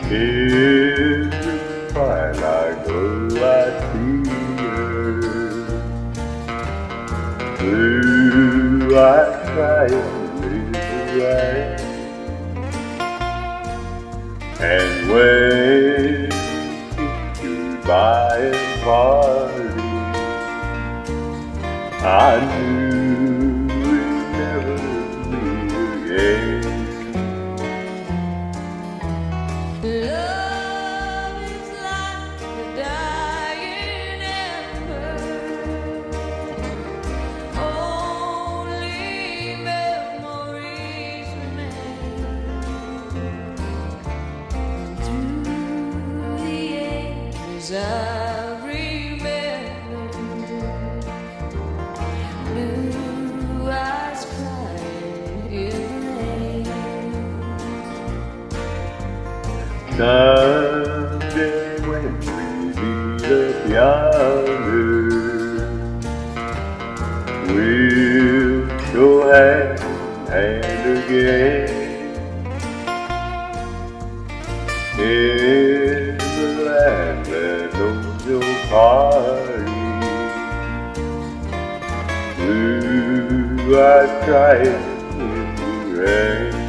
In the twilight glow I see her, blue-eyed crying in the rain. And when we kissed goodbye and parted, I knew we'd never meet again. Love is like a dying ember, only memories remain. Through the ages I remember blue eyes crying in the rain. Someday when we meet up yonder, we'll go hand in hand again. In the land that knows your party, blue eyes crying in the rain.